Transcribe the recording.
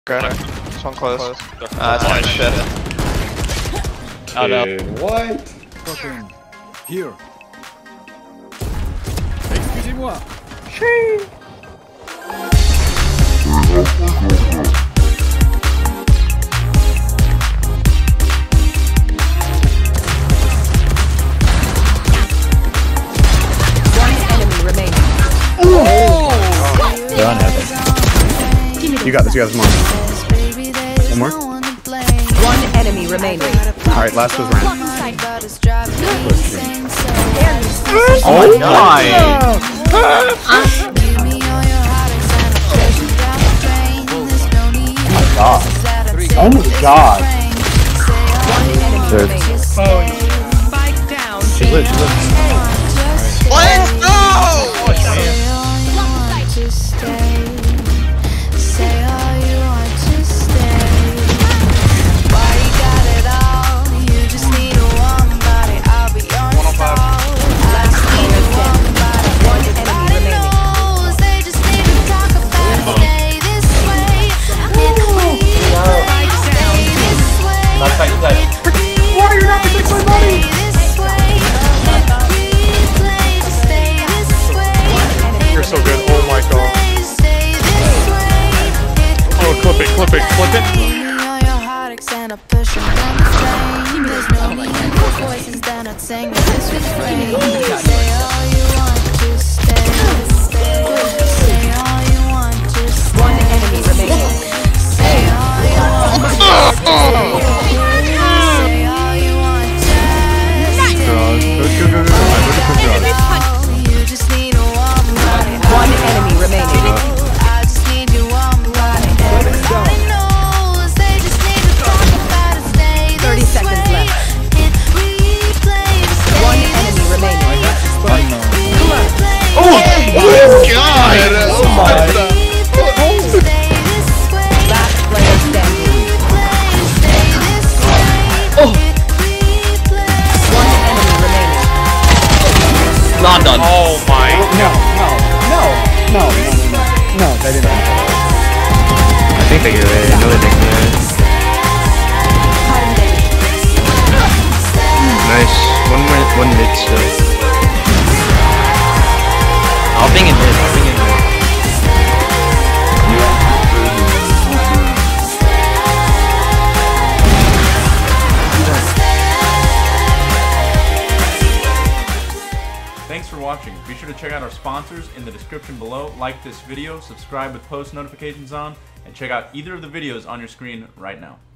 Okay. This one close. It's nice shit. Oh no. What? Fucking here. Excusez-moi. One enemy remaining. Done, Evan. You got this, more. One more? One enemy remaining. Alright, last was round. Oh my! Oh my god. One enemy Third. remaining. Spike down. She lives, Let's go! You're so good. Oh my god. Oh, clip it. One enemy remaining. One enemy remaining. 30 seconds left. One enemy remaining. Oh my god! Oh my god! Last player standing. One enemy remaining. Not done. Oh my. No, that didn't happen. I think they get it. I know they get it. Nice. One mid still. I'll ping in mid. Thanks for watching. Be sure to check out our sponsors in the description below, like this video, subscribe with post notifications on, and check out either of the videos on your screen right now.